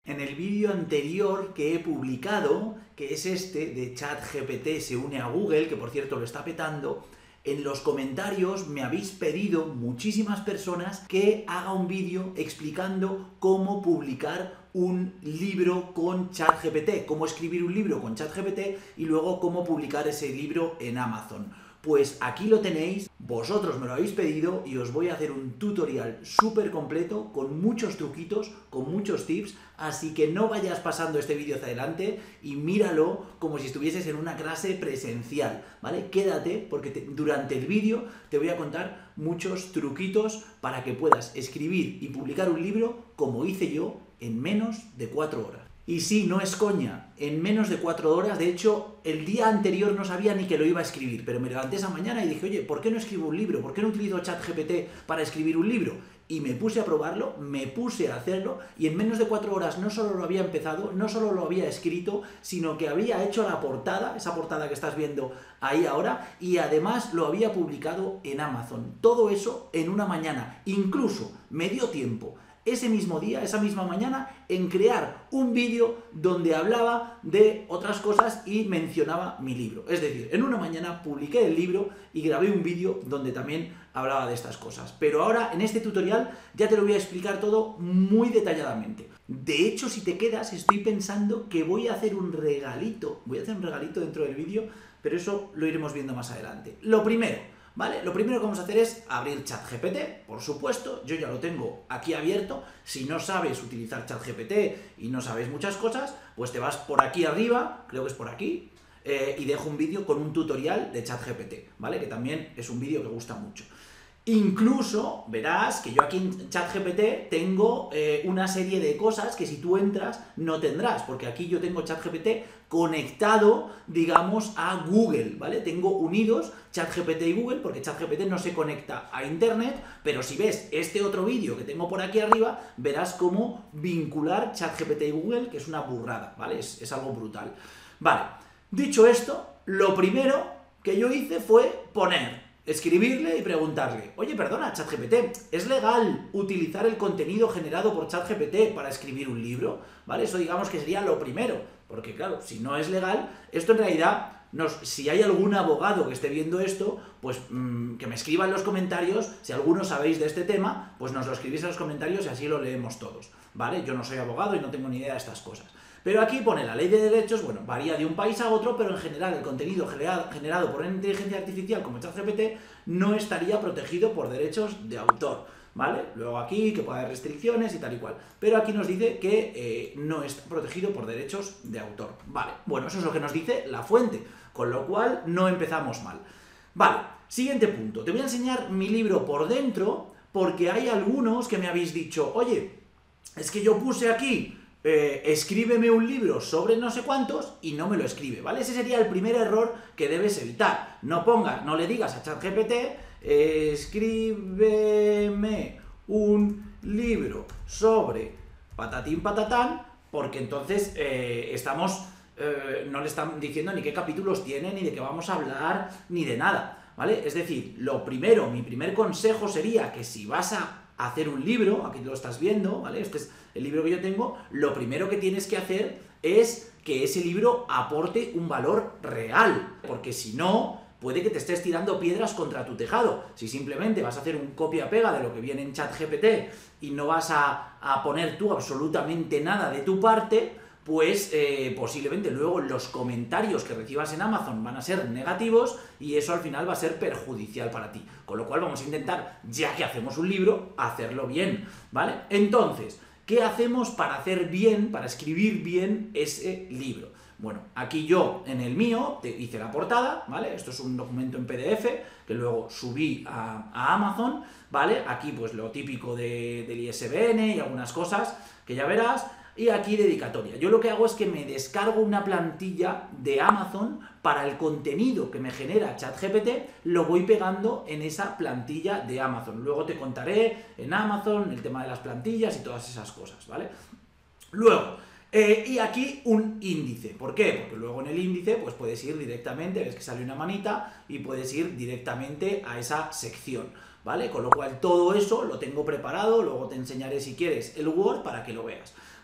En el vídeo anterior que he publicado, que es este, de ChatGPT se une a Google, que por cierto lo está petando, en los comentarios me habéis pedido muchísimas personas que haga un vídeo explicando cómo publicar un libro con ChatGPT, cómo escribir un libro con ChatGPT y luego cómo publicar ese libro en Amazon. Pues aquí lo tenéis, vosotros me lo habéis pedido y os voy a hacer un tutorial súper completo con muchos truquitos, con muchos tips, así que no vayas pasando este vídeo hacia adelante y míralo como si estuvieses en una clase presencial, ¿vale? Quédate porque durante el vídeo te voy a contar muchos truquitos para que puedas escribir y publicar un libro como hice yo en menos de 4 horas. Y sí, no es coña, en menos de 4 horas, de hecho, el día anterior no sabía ni que lo iba a escribir, pero me levanté esa mañana y dije, oye, ¿por qué no escribo un libro? ¿Por qué no utilizo ChatGPT para escribir un libro? Y me puse a probarlo, me puse a hacerlo, y en menos de 4 horas no solo lo había empezado, no solo lo había escrito, sino que había hecho la portada, esa portada que estás viendo ahí ahora, y además lo había publicado en Amazon. Todo eso en una mañana, incluso me dio tiempo ese mismo día, esa misma mañana, en crear un vídeo donde hablaba de otras cosas y mencionaba mi libro. Es decir, en una mañana publiqué el libro y grabé un vídeo donde también hablaba de estas cosas. Pero ahora, en este tutorial, ya te lo voy a explicar todo muy detalladamente. De hecho, si te quedas, estoy pensando que voy a hacer un regalito. Voy a hacer un regalito dentro del vídeo, pero eso lo iremos viendo más adelante. Lo primero, ¿vale? Lo primero que vamos a hacer es abrir ChatGPT, por supuesto, yo ya lo tengo aquí abierto. Si no sabes utilizar ChatGPT y no sabes muchas cosas, pues te vas por aquí arriba, creo que es por aquí, y dejo un vídeo con un tutorial de ChatGPT, ¿vale? Que también es un vídeo que gusta mucho. Incluso verás que yo aquí en ChatGPT tengo una serie de cosas que si tú entras no tendrás, porque aquí yo tengo ChatGPT conectado, digamos, a Google, ¿vale? Tengo unidos ChatGPT y Google, porque ChatGPT no se conecta a Internet, pero si ves este otro vídeo que tengo por aquí arriba, verás cómo vincular ChatGPT y Google, que es una burrada, ¿vale? Es algo brutal. Vale, dicho esto, lo primero que yo hice fue escribirle y preguntarle, oye, perdona, ChatGPT, ¿es legal utilizar el contenido generado por ChatGPT para escribir un libro? ¿Vale? Eso digamos que sería lo primero, porque claro, si no es legal, esto en realidad, si hay algún abogado que esté viendo esto, pues que me escriba en los comentarios, si alguno sabéis de este tema, pues nos lo escribís en los comentarios y así lo leemos todos, ¿vale? Yo no soy abogado y no tengo ni idea de estas cosas. Pero aquí pone la ley de derechos, bueno, varía de un país a otro, pero en general el contenido generado por una inteligencia artificial como ChatGPT no estaría protegido por derechos de autor, ¿vale? Luego aquí que puede haber restricciones y tal y cual. Pero aquí nos dice que no está protegido por derechos de autor, ¿vale? Bueno, eso es lo que nos dice la fuente, con lo cual no empezamos mal. Vale, siguiente punto. Te voy a enseñar mi libro por dentro porque hay algunos que me habéis dicho, oye, es que yo puse aquí escríbeme un libro sobre no sé cuántos y no me lo escribe, ¿vale? Ese sería el primer error que debes evitar. No le digas a ChatGPT, escríbeme un libro sobre patatín patatán, porque entonces no le están diciendo ni qué capítulos tiene, ni de qué vamos a hablar, ni de nada, ¿vale? Es decir, lo primero, mi primer consejo sería que si vas a hacer un libro, aquí lo estás viendo, ¿vale? Este es el libro que yo tengo, lo primero que tienes que hacer es que ese libro aporte un valor real, porque si no, puede que te estés tirando piedras contra tu tejado. Si simplemente vas a hacer un copia-pega de lo que viene en ChatGPT y no vas a poner tú absolutamente nada de tu parte, pues posiblemente luego los comentarios que recibas en Amazon van a ser negativos y eso al final va a ser perjudicial para ti. Con lo cual vamos a intentar, ya que hacemos un libro, hacerlo bien, ¿vale? Entonces, ¿qué hacemos para hacer bien, para escribir bien ese libro? Bueno, aquí yo en el mío te hice la portada, ¿vale? Esto es un documento en PDF que luego subí a Amazon, ¿vale? Aquí pues lo típico del ISBN y algunas cosas que ya verás. Y aquí dedicatoria. Yo lo que hago es que me descargo una plantilla de Amazon para el contenido que me genera ChatGPT, lo voy pegando en esa plantilla de Amazon. Luego te contaré en Amazon el tema de las plantillas y todas esas cosas, ¿vale? Luego, y aquí un índice. ¿Por qué? Porque luego en el índice pues puedes ir directamente, ves que sale una manita, y puedes ir directamente a esa sección, ¿vale? Con lo cual todo eso lo tengo preparado, luego te enseñaré si quieres el Word para que lo veas.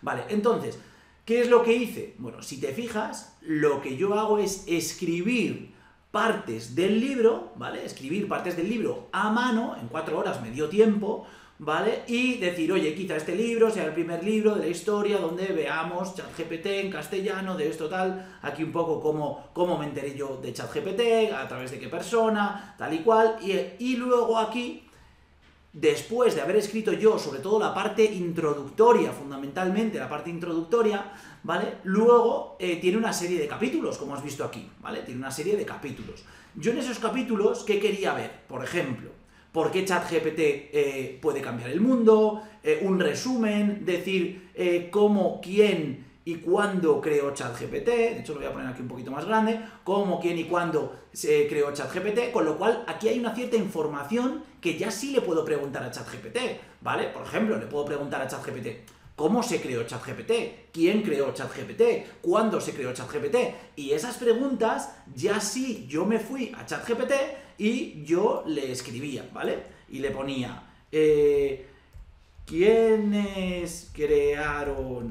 Vale, entonces, ¿qué es lo que hice? Bueno, si te fijas, lo que yo hago es escribir partes del libro, ¿vale? Escribir partes del libro a mano, en 4 horas me dio tiempo, ¿vale? Y decir, oye, quizá este libro sea el primer libro de la historia donde veamos ChatGPT en castellano, de esto tal, aquí un poco cómo me enteré yo de ChatGPT, a través de qué persona, tal y cual, y luego aquí, después de haber escrito yo, sobre todo la parte introductoria, fundamentalmente la parte introductoria, ¿vale? Luego tiene una serie de capítulos, como has visto aquí, ¿vale? Tiene una serie de capítulos. Yo en esos capítulos, ¿qué quería ver? Por ejemplo, ¿por qué ChatGPT puede cambiar el mundo? Un resumen, decir cómo, quién y cuándo creó ChatGPT, de hecho lo voy a poner aquí un poquito más grande, cómo, quién y cuándo se creó ChatGPT, con lo cual aquí hay una cierta información que ya sí le puedo preguntar a ChatGPT, ¿vale? Por ejemplo, le puedo preguntar a ChatGPT, ¿cómo se creó ChatGPT? ¿Quién creó ChatGPT? ¿Cuándo se creó ChatGPT? Y esas preguntas ya sí yo me fui a ChatGPT y yo le escribía, ¿vale? Y le ponía, ¿quiénes crearon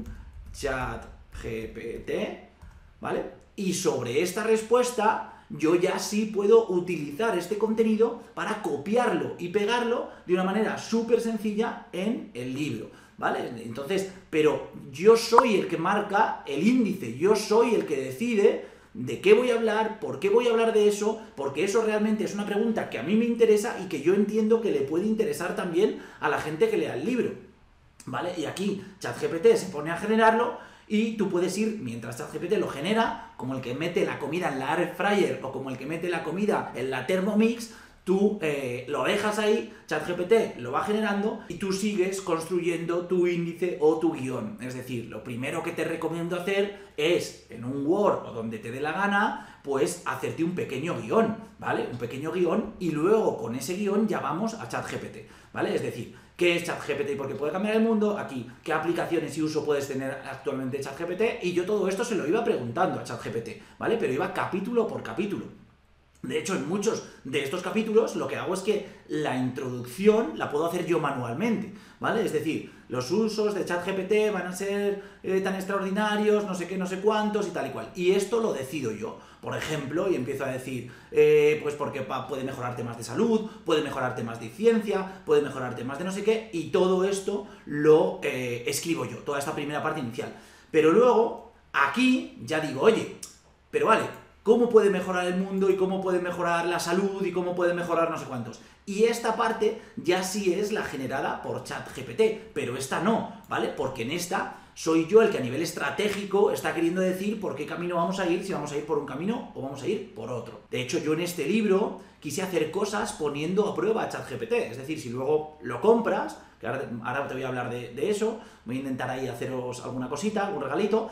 ChatGPT? ¿Vale? Y sobre esta respuesta yo ya sí puedo utilizar este contenido para copiarlo y pegarlo de una manera súper sencilla en el libro, ¿vale? Entonces, pero yo soy el que marca el índice, yo soy el que decide de qué voy a hablar, por qué voy a hablar de eso, porque eso realmente es una pregunta que a mí me interesa y que yo entiendo que le puede interesar también a la gente que lea el libro, ¿vale? Y aquí ChatGPT se pone a generarlo y tú puedes ir, mientras ChatGPT lo genera, como el que mete la comida en la air fryer o como el que mete la comida en la Thermomix, tú lo dejas ahí, ChatGPT lo va generando y tú sigues construyendo tu índice o tu guión. Es decir, lo primero que te recomiendo hacer es, en un Word o donde te dé la gana, pues hacerte un pequeño guión, ¿vale? Un pequeño guión y luego con ese guión ya vamos a ChatGPT, ¿vale? Es decir, ¿qué es ChatGPT y por qué puede cambiar el mundo? Aquí, ¿qué aplicaciones y uso puedes tener actualmente ChatGPT? Y yo todo esto se lo iba preguntando a ChatGPT, ¿vale? Pero iba capítulo por capítulo. De hecho, en muchos de estos capítulos lo que hago es que la introducción la puedo hacer yo manualmente, ¿vale? Es decir, los usos de ChatGPT van a ser tan extraordinarios, no sé qué, no sé cuántos y tal y cual. Y esto lo decido yo, por ejemplo, y empiezo a decir, pues porque puede mejorar temas de salud, puede mejorar temas de ciencia, puede mejorar temas de no sé qué, y todo esto lo escribo yo, toda esta primera parte inicial. Pero luego, aquí ya digo, oye, pero vale, ¿cómo puede mejorar el mundo y cómo puede mejorar la salud y cómo puede mejorar no sé cuántos? Y esta parte ya sí es la generada por ChatGPT, pero esta no, ¿vale? Porque en esta soy yo el que a nivel estratégico está queriendo decir por qué camino vamos a ir, si vamos a ir por un camino o vamos a ir por otro. De hecho, yo en este libro quise hacer cosas poniendo a prueba a ChatGPT, es decir, si luego lo compras, que ahora te voy a hablar de eso, voy a intentar ahí haceros alguna cosita, algún regalito,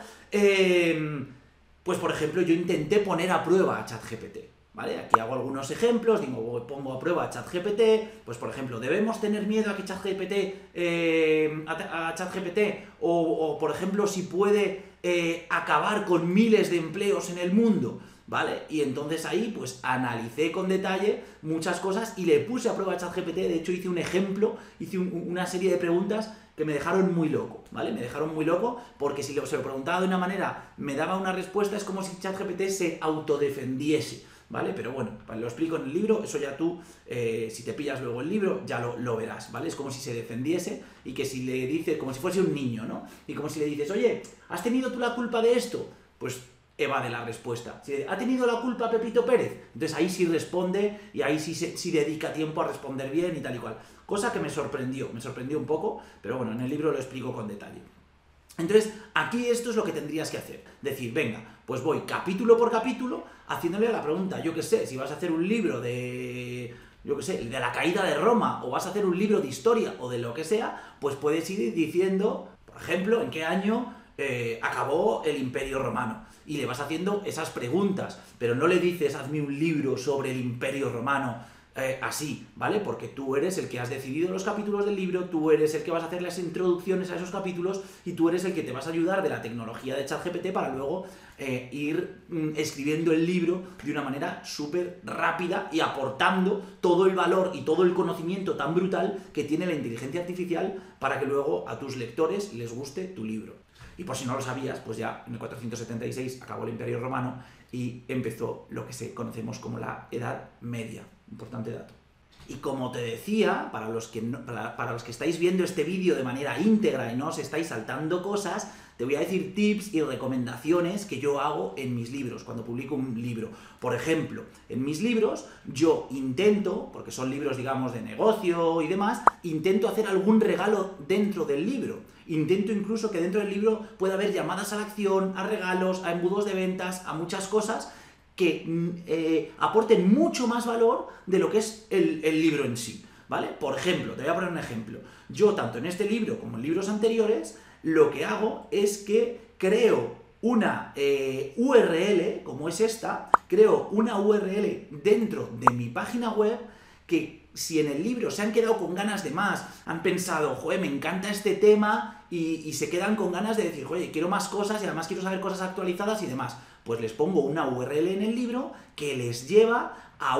pues, por ejemplo, yo intenté poner a prueba a ChatGPT, ¿vale? Aquí hago algunos ejemplos, digo, pongo a prueba a ChatGPT, pues, por ejemplo, ¿debemos tener miedo a que ChatGPT, a ChatGPT, o, por ejemplo, si puede acabar con miles de empleos en el mundo? ¿Vale? Y entonces ahí, pues, analicé con detalle muchas cosas y le puse a prueba a ChatGPT, de hecho hice un ejemplo, hice una serie de preguntas que me dejaron muy loco, ¿vale? Me dejaron muy loco porque si se lo preguntaba de una manera, me daba una respuesta, es como si ChatGPT se autodefendiese, ¿vale? Pero bueno, lo explico en el libro, eso ya tú, si te pillas luego el libro, ya lo verás, ¿vale? Es como si se defendiese y que si le dices, como si fuese un niño, ¿no? Y como si le dices, oye, ¿has tenido tú la culpa de esto? Pues evade la respuesta. Si ¿ha tenido la culpa Pepito Pérez? Entonces ahí sí responde y ahí sí dedica tiempo a responder bien y tal y cual. Cosa que me sorprendió un poco, pero bueno, en el libro lo explico con detalle. Entonces, aquí esto es lo que tendrías que hacer. Decir, venga, pues voy capítulo por capítulo haciéndole la pregunta. Yo qué sé, si vas a hacer un libro de, yo qué sé, de la caída de Roma, o vas a hacer un libro de historia o de lo que sea, pues puedes ir diciendo, por ejemplo, en qué año acabó el Imperio Romano. Y le vas haciendo esas preguntas, pero no le dices, hazme un libro sobre el Imperio Romano, así, ¿vale? Porque tú eres el que has decidido los capítulos del libro, tú eres el que vas a hacer las introducciones a esos capítulos y tú eres el que te vas a ayudar de la tecnología de ChatGPT para luego ir escribiendo el libro de una manera súper rápida y aportando todo el valor y todo el conocimiento tan brutal que tiene la inteligencia artificial para que luego a tus lectores les guste tu libro. Y por si no lo sabías, pues ya en el 476 acabó el Imperio Romano y empezó lo que conocemos como la Edad Media. Importante dato. Y como te decía, para los que estáis viendo este vídeo de manera íntegra y no os estáis saltando cosas, te voy a decir tips y recomendaciones que yo hago en mis libros, cuando publico un libro. Por ejemplo, en mis libros yo intento, porque son libros, digamos, de negocio y demás, intento hacer algún regalo dentro del libro. Intento incluso que dentro del libro pueda haber llamadas a la acción, a regalos, a embudos de ventas, a muchas cosas que aporten mucho más valor de lo que es el libro en sí, ¿vale? Por ejemplo, te voy a poner un ejemplo. Yo, tanto en este libro como en libros anteriores, lo que hago es que creo una URL, como es esta, creo una URL dentro de mi página web que si en el libro se han quedado con ganas de más, han pensado, joder, me encanta este tema y se quedan con ganas de decir, oye, quiero más cosas y además quiero saber cosas actualizadas y demás, pues les pongo una URL en el libro que les lleva a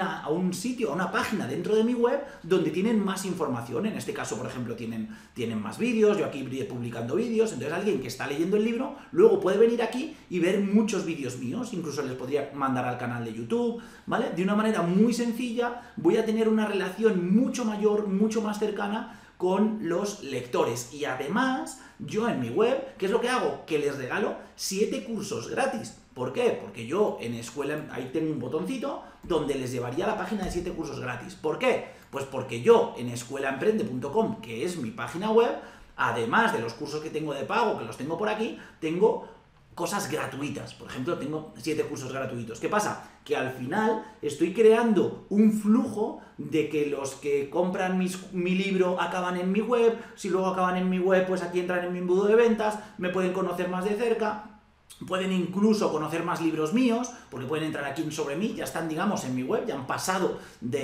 un sitio, a una página dentro de mi web donde tienen más información. En este caso, por ejemplo, tienen más vídeos, yo aquí iré publicando vídeos, entonces alguien que está leyendo el libro luego puede venir aquí y ver muchos vídeos míos, incluso les podría mandar al canal de YouTube, ¿vale? De una manera muy sencilla voy a tener una relación mucho mayor, mucho más cercana con los lectores. Y además, yo en mi web, ¿qué es lo que hago? Que les regalo 7 cursos gratis. ¿Por qué? Porque yo en Escuela, ahí tengo un botoncito donde les llevaría a la página de 7 cursos gratis. ¿Por qué? Pues porque yo en escuelaemprende.com, que es mi página web, además de los cursos que tengo de pago, que los tengo por aquí, tengo cosas gratuitas. Por ejemplo, tengo 7 cursos gratuitos. ¿Qué pasa? Que al final estoy creando un flujo de que los que compran mi libro acaban en mi web, si luego acaban en mi web, pues aquí entran en mi embudo de ventas, me pueden conocer más de cerca, pueden incluso conocer más libros míos, porque pueden entrar aquí en Sobre mí, ya están, digamos, en mi web, ya han pasado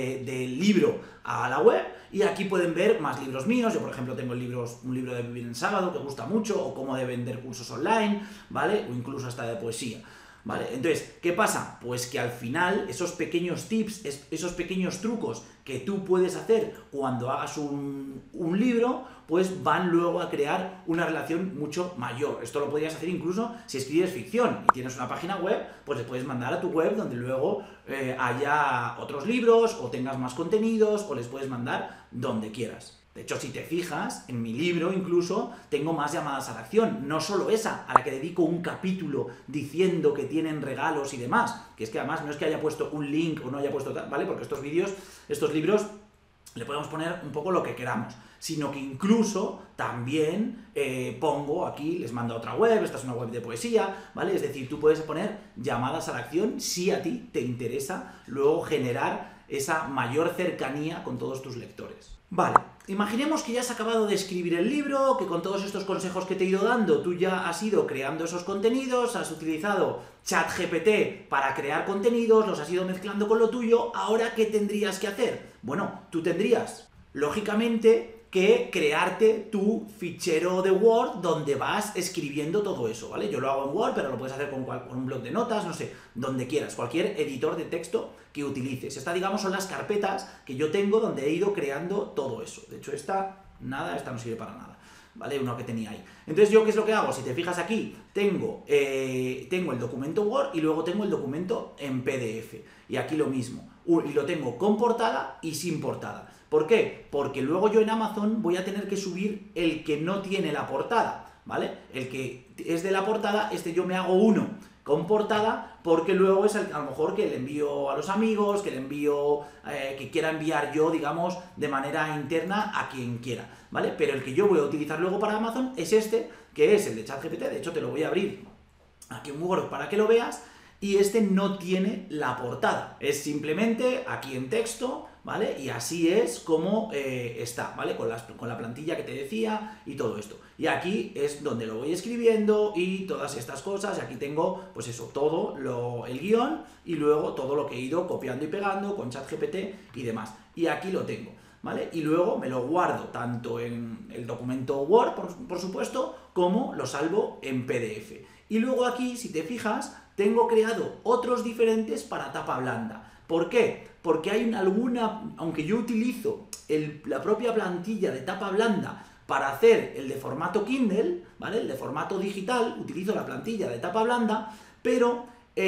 del libro a la web, y aquí pueden ver más libros míos. Yo, por ejemplo, tengo un libro de Vivir en Sábado, que gusta mucho, o cómo de vender cursos online, ¿vale? O incluso hasta de poesía, ¿vale? Entonces, ¿qué pasa? Pues que al final esos pequeños tips, esos pequeños trucos que tú puedes hacer cuando hagas un libro, pues van luego a crear una relación mucho mayor. Esto lo podrías hacer incluso si escribes ficción y tienes una página web, pues le puedes mandar a tu web donde luego haya otros libros o tengas más contenidos, o les puedes mandar donde quieras. De hecho, si te fijas, en mi libro incluso tengo más llamadas a la acción, no solo esa, a la que dedico un capítulo diciendo que tienen regalos y demás, que es que además no es que haya puesto un link o no haya puesto tal, ¿vale? Porque estos libros, le podemos poner un poco lo que queramos, sino que incluso también pongo aquí, les mando a otra web, esta es una web de poesía, ¿vale? Es decir, tú puedes poner llamadas a la acción si a ti te interesa luego generar esa mayor cercanía con todos tus lectores. Vale, imaginemos que ya has acabado de escribir el libro, que con todos estos consejos que te he ido dando, tú ya has ido creando esos contenidos, has utilizado ChatGPT para crear contenidos, los has ido mezclando con lo tuyo. ¿Ahora qué tendrías que hacer? Bueno, tú tendrías, lógicamente, que crearte tu fichero de Word donde vas escribiendo todo eso, ¿vale? Yo lo hago en Word, pero lo puedes hacer con un blog de notas, no sé, donde quieras, cualquier editor de texto que utilices. Esta, digamos, son las carpetas que yo tengo donde he ido creando todo eso. De hecho, esta no sirve para nada, ¿vale? Uno que tenía ahí. Entonces, ¿yo qué es lo que hago? Si te fijas aquí, tengo el documento Word y luego tengo el documento en PDF. Y aquí lo mismo. Y lo tengo con portada y sin portada. ¿Por qué? Porque luego yo en Amazon voy a tener que subir el que no tiene la portada, ¿vale? El que es de la portada, yo me hago uno con portada, porque luego es a lo mejor que le envío a los amigos, que le envío, que quiera enviar yo, digamos, de manera interna a quien quiera, ¿vale? Pero el que yo voy a utilizar luego para Amazon es que es el de ChatGPT. De hecho, te lo voy a abrir aquí en Word para que lo veas, y este no tiene la portada, es simplemente aquí en texto, ¿vale? Y así es como está, ¿vale? Con la plantilla que te decía y todo esto. Y aquí es donde lo voy escribiendo y todas estas cosas. Y aquí tengo, pues eso, todo el guión y luego todo lo que he ido copiando y pegando con ChatGPT y demás. Y aquí lo tengo, ¿vale? Y luego me lo guardo tanto en el documento Word, por supuesto, como lo salvo en PDF. Y luego aquí, si te fijas, tengo creado otros diferentes para tapa blanda. ¿Por qué? Porque hay aunque yo utilizo la propia plantilla de tapa blanda Para hacer el de formato Kindle, ¿vale? El de formato digital, utilizo la plantilla de tapa blanda, pero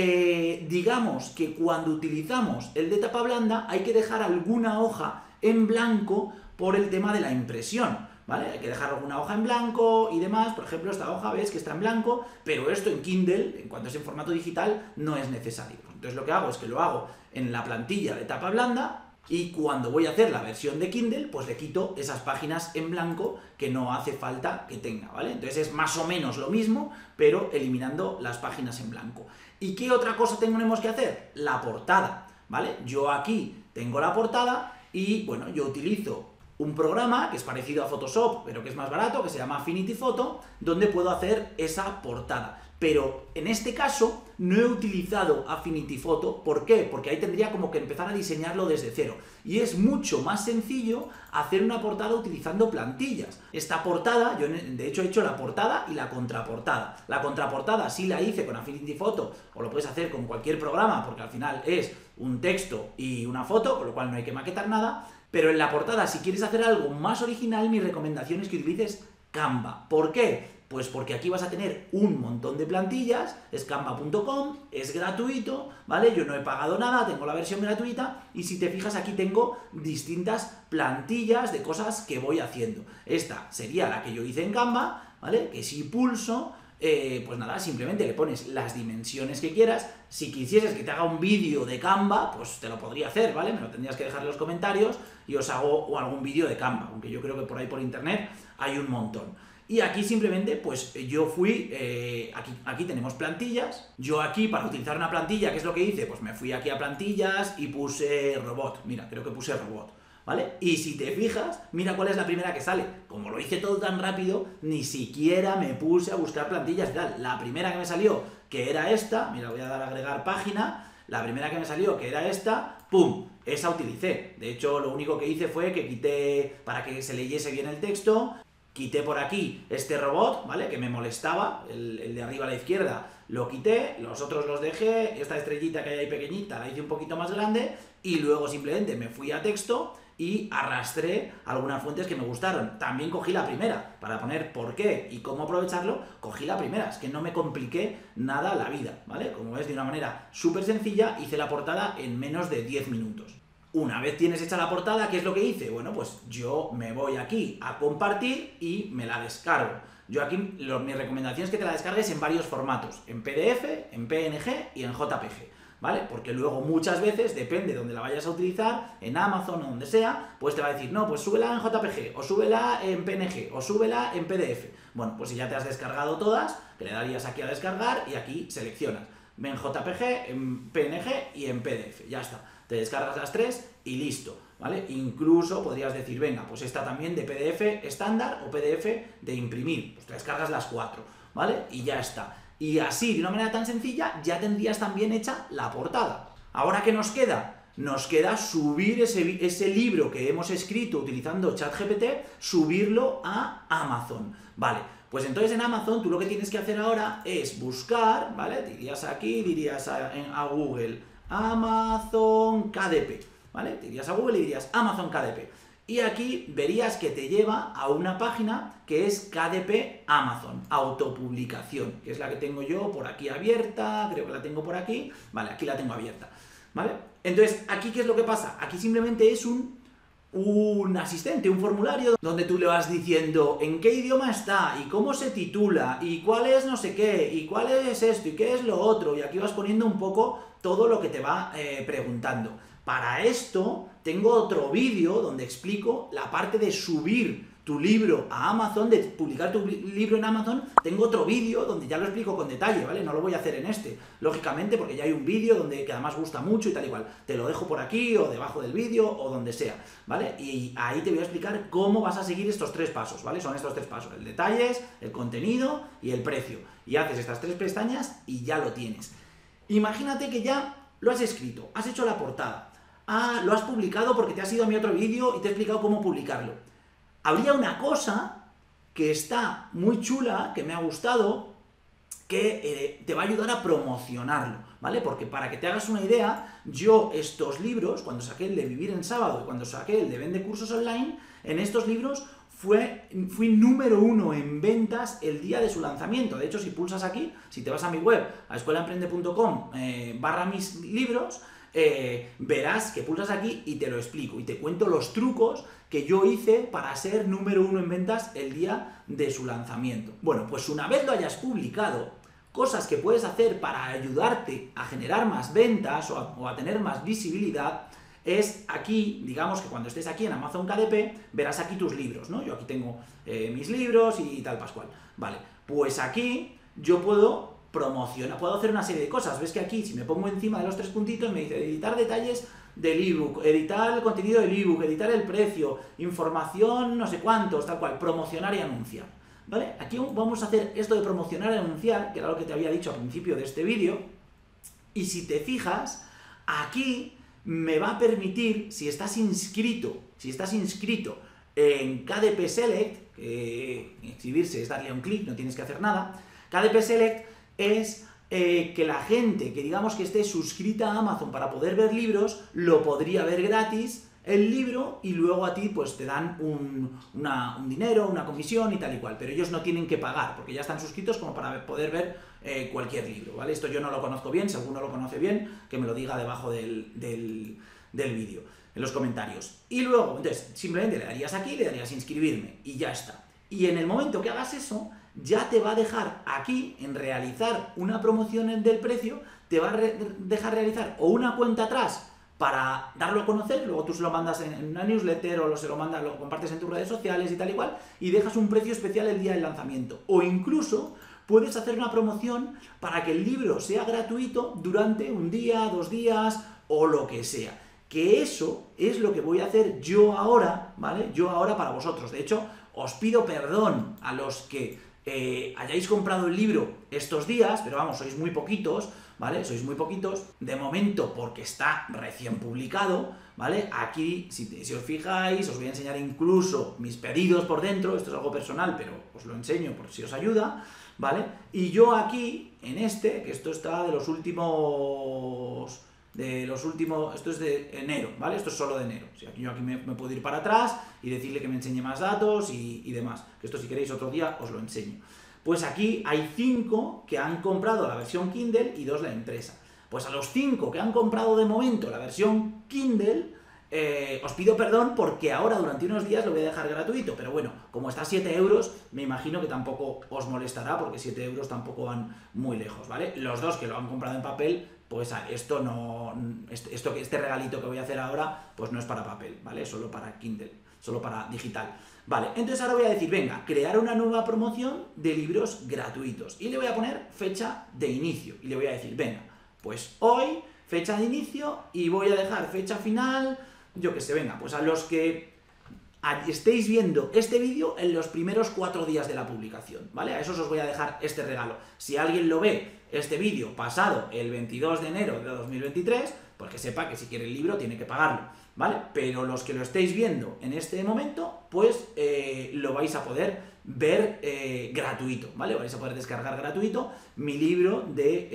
digamos que cuando utilizamos el de tapa blanda hay que dejar alguna hoja en blanco por el tema de la impresión, ¿vale? Hay que dejar alguna hoja en blanco y demás. Por ejemplo, esta hoja, ves que está en blanco, pero esto en Kindle, en cuanto es en formato digital, no es necesario. Entonces lo que hago es que lo hago en la plantilla de tapa blanda, y cuando voy a hacer la versión de Kindle, pues le quito esas páginas en blanco que no hace falta que tenga, ¿vale? Entonces es más o menos lo mismo, pero eliminando las páginas en blanco. ¿Y qué otra cosa tenemos que hacer? La portada, ¿vale? Yo aquí tengo la portada y, bueno, yo utilizo un programa que es parecido a Photoshop, pero que es más barato, que se llama Affinity Photo, donde puedo hacer esa portada. Pero en este caso no he utilizado Affinity Photo. ¿Por qué? Porque ahí tendría como que empezar a diseñarlo desde cero. Y es mucho más sencillo hacer una portada utilizando plantillas. Esta portada, yo de hecho he hecho la portada y la contraportada. La contraportada sí la hice con Affinity Photo, o lo puedes hacer con cualquier programa, porque al final es un texto y una foto, con lo cual no hay que maquetar nada. Pero en la portada, si quieres hacer algo más original, mi recomendación es que utilices Canva. ¿Por qué? Pues porque aquí vas a tener un montón de plantillas, es canva.com, es gratuito, ¿vale? Yo no he pagado nada, tengo la versión gratuita, y si te fijas aquí tengo distintas plantillas de cosas que voy haciendo. Esta sería la que yo hice en Canva, ¿vale? Que si pulso, pues nada, simplemente le pones las dimensiones que quieras. Si quisieses que te haga un vídeo de Canva, pues te lo podría hacer, ¿vale? Me lo tendrías que dejar en los comentarios y os hago algún vídeo de Canva, aunque yo creo que por ahí por internet hay un montón. Y aquí simplemente, pues yo fui, aquí tenemos plantillas. Yo aquí, para utilizar una plantilla, ¿qué es lo que hice? Pues me fui aquí a plantillas y puse robot. Mira, creo que puse robot, ¿vale? Y si te fijas, mira cuál es la primera que sale. Como lo hice todo tan rápido, ni siquiera me puse a buscar plantillas y tal. La primera que me salió, que era esta, mira, voy a dar a agregar página. La primera que me salió, que era esta, ¡pum! Esa utilicé. De hecho, lo único que hice fue que quité, para que se leyese bien el texto, quité por aquí este robot, ¿vale? Que me molestaba, el de arriba a la izquierda lo quité, los otros los dejé, esta estrellita que hay ahí pequeñita la hice un poquito más grande, y luego simplemente me fui a texto y arrastré algunas fuentes que me gustaron. También cogí la primera, para poner por qué y cómo aprovecharlo, cogí la primera, es que no me compliqué nada la vida, ¿vale? Como ves, de una manera súper sencilla, hice la portada en menos de 10 minutos. Una vez tienes hecha la portada, ¿qué es lo que hice? Bueno, pues yo me voy aquí a compartir y me la descargo. Yo aquí, mi recomendación es que te la descargues en varios formatos, en PDF, en PNG y en JPG, ¿vale? Porque luego muchas veces, depende de dónde la vayas a utilizar, en Amazon o donde sea, pues te va a decir, no, pues súbela en JPG, o súbela en PNG, o súbela en PDF. Bueno, pues si ya te has descargado todas, que le darías aquí a descargar y aquí seleccionas. En JPG, en PNG y en PDF, ya está. Te descargas las tres y listo, ¿vale? Incluso podrías decir, venga, pues esta también de PDF estándar o PDF de imprimir, pues te descargas las 4, ¿vale? Y ya está. Y así, de una manera tan sencilla, ya tendrías también hecha la portada. ¿Ahora qué nos queda? Nos queda subir ese libro que hemos escrito utilizando ChatGPT, subirlo a Amazon, ¿vale? Pues entonces en Amazon tú lo que tienes que hacer ahora es buscar, ¿vale? Dirías aquí, dirías a Google, Amazon KDP, ¿vale? Te irías a Google y dirías Amazon KDP. Y aquí verías que te lleva a una página que es KDP Amazon, autopublicación, que es la que tengo yo por aquí abierta, creo que la tengo por aquí, vale, aquí la tengo abierta, ¿vale? Entonces, ¿aquí qué es lo que pasa? Aquí simplemente es un asistente, un formulario donde tú le vas diciendo en qué idioma está, y cómo se titula, y cuál es no sé qué, y cuál es esto, y qué es lo otro, y aquí vas poniendo un poco todo lo que te va preguntando. Para esto tengo otro vídeo donde explico la parte de subir tu libro a Amazon, de publicar tu libro en Amazon. Tengo otro vídeo donde ya lo explico con detalle, ¿vale? No lo voy a hacer en este, lógicamente, porque ya hay un vídeo que además gusta mucho y tal igual. Te lo dejo por aquí o debajo del vídeo o donde sea, ¿vale? Y ahí te voy a explicar cómo vas a seguir estos 3 pasos, ¿vale? Son estos 3 pasos: el detalles, el contenido y el precio. Y haces estas 3 pestañas y ya lo tienes. Imagínate que ya lo has escrito, has hecho la portada, lo has publicado porque te has ido a mi otro vídeo y te he explicado cómo publicarlo. Habría una cosa que está muy chula, que me ha gustado, que te va a ayudar a promocionarlo, ¿vale? Porque para que te hagas una idea, yo estos libros, cuando saqué el de Vivir en Sábado y cuando saqué el de Vende Cursos Online, en estos libros fui número 1 en ventas el día de su lanzamiento. De hecho, si pulsas aquí, si te vas a mi web, a escuelaemprende.com /mis libros, verás que pulsas aquí y te lo explico y te cuento los trucos que yo hice para ser número 1 en ventas el día de su lanzamiento. Bueno, pues una vez lo hayas publicado, cosas que puedes hacer para ayudarte a generar más ventas o a tener más visibilidad, es aquí, digamos que cuando estés aquí en Amazon KDP, verás aquí tus libros, ¿no? Yo aquí tengo mis libros y tal pascual. Vale, pues aquí yo puedo promocionar, puedo hacer una serie de cosas. Ves que aquí, si me pongo encima de los 3 puntitos, me dice editar detalles del ebook, editar el contenido del ebook, editar el precio, información, no sé cuántos, tal cual, promocionar y anunciar. ¿Vale? Aquí vamos a hacer esto de promocionar y anunciar, que era lo que te había dicho al principio de este vídeo, y si te fijas, aquí me va a permitir, si estás inscrito en KDP Select, inscribirse es darle a un clic, no tienes que hacer nada. KDP Select es que la gente que digamos que esté suscrita a Amazon para poder ver libros, lo podría ver gratis el libro y luego a ti pues te dan un dinero, una comisión y tal y cual, pero ellos no tienen que pagar porque ya están suscritos como para poder ver cualquier libro, ¿vale? Esto yo no lo conozco bien, si alguno lo conoce bien, que me lo diga debajo del vídeo, en los comentarios. Y luego, entonces, simplemente le darías aquí, le darías inscribirme y ya está. Y en el momento que hagas eso, ya te va a dejar aquí, en realizar una promoción del precio, te va a dejar realizar o una cuenta atrás para darlo a conocer, luego tú se lo mandas en una newsletter o lo compartes en tus redes sociales y tal y cual, y dejas un precio especial el día del lanzamiento. O incluso puedes hacer una promoción para que el libro sea gratuito durante un día, 2 días o lo que sea. Que eso es lo que voy a hacer yo ahora, ¿vale? Yo ahora para vosotros. De hecho, os pido perdón a los que hayáis comprado el libro estos días, pero vamos, sois muy poquitos, ¿vale? Sois muy poquitos, de momento porque está recién publicado, ¿vale? Aquí, si os fijáis, os voy a enseñar incluso mis pedidos por dentro, esto es algo personal, pero os lo enseño por si os ayuda, ¿vale? Y yo aquí, en que esto está de los últimos, esto es de enero, ¿vale? Esto es solo de enero. O sea, yo aquí me puedo ir para atrás y decirle que me enseñe más datos y demás. Que esto si queréis otro día os lo enseño. Pues aquí hay 5 que han comprado la versión Kindle y 2 la empresa. Pues a los 5 que han comprado de momento la versión Kindle, os pido perdón porque ahora durante unos días lo voy a dejar gratuito, pero bueno, como está a 7 euros, me imagino que tampoco os molestará porque 7 euros tampoco van muy lejos, ¿vale? Los 2 que lo han comprado en papel, pues este regalito que voy a hacer ahora, pues no es para papel, ¿vale? Solo para Kindle, solo para digital. Vale, entonces ahora voy a decir, venga, crear una nueva promoción de libros gratuitos. Y le voy a poner fecha de inicio. Y le voy a decir, venga, pues hoy, fecha de inicio, y voy a dejar fecha final, yo que sé, venga, pues a los que estéis viendo este vídeo en los primeros 4 días de la publicación, ¿vale? A esos os voy a dejar este regalo. Si alguien lo ve, este vídeo, pasado el 22 de enero de 2023, pues que sepa que si quiere el libro tiene que pagarlo, ¿vale? Pero los que lo estéis viendo en este momento, pues lo vais a poder ver gratuito, ¿vale? Vais a poder descargar gratuito mi libro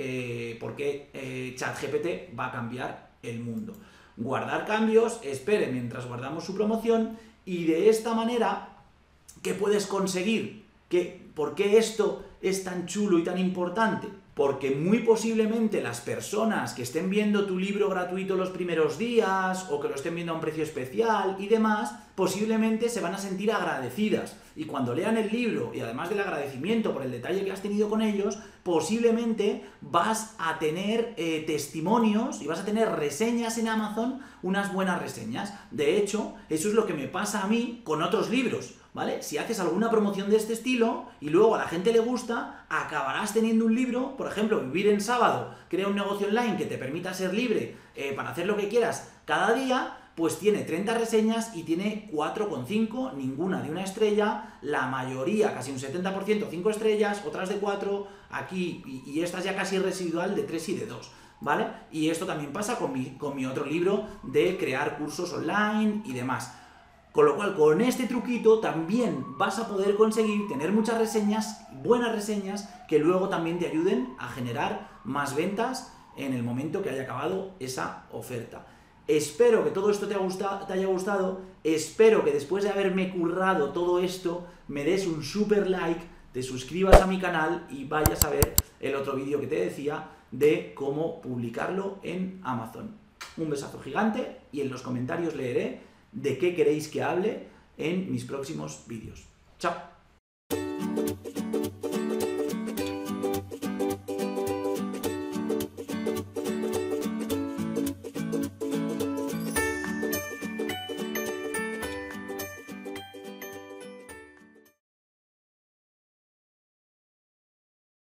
de por qué ChatGPT va a cambiar el mundo. Guardar cambios, espere mientras guardamos su promoción y de esta manera, ¿qué puedes conseguir? ¿Por qué esto es tan chulo y tan importante? Porque muy posiblemente las personas que estén viendo tu libro gratuito los primeros días o que lo estén viendo a un precio especial y demás, posiblemente se van a sentir agradecidas. Y cuando lean el libro, y además del agradecimiento por el detalle que has tenido con ellos, posiblemente vas a tener testimonios y vas a tener reseñas en Amazon, unas buenas reseñas. De hecho, eso es lo que me pasa a mí con otros libros, ¿vale? Si haces alguna promoción de este estilo y luego a la gente le gusta, acabarás teniendo un libro, por ejemplo, Vivir en Sábado, crea un negocio online que te permita ser libre para hacer lo que quieras cada día, pues tiene 30 reseñas y tiene 4,5, ninguna de 1 estrella, la mayoría, casi un 70%, 5 estrellas, otras de 4, aquí, y esta es ya casi residual de 3 y de 2, ¿vale? Y esto también pasa con mi otro libro de crear cursos online y demás. Con lo cual, con este truquito también vas a poder conseguir tener muchas reseñas, buenas reseñas, que luego también te ayuden a generar más ventas en el momento que haya acabado esa oferta. Espero que todo esto te haya gustado, espero que después de haberme currado todo esto, me des un super like, te suscribas a mi canal y vayas a ver el otro vídeo que te decía de cómo publicarlo en Amazon. Un besazo gigante y en los comentarios leeré de qué queréis que hable en mis próximos vídeos. ¡Chao!